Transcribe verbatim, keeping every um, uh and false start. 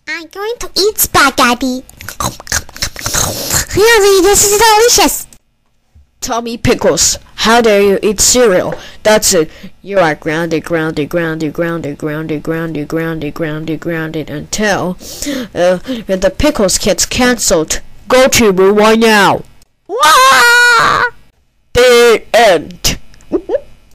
I'm going to eat spaghetti. Really, this is delicious. Tommy Pickles, how dare you eat cereal? That's it. You are grounded, grounded, grounded, grounded, grounded, grounded, grounded, grounded, grounded until uh, the Pickles gets cancelled. Go to Rewind now. Wah! The end.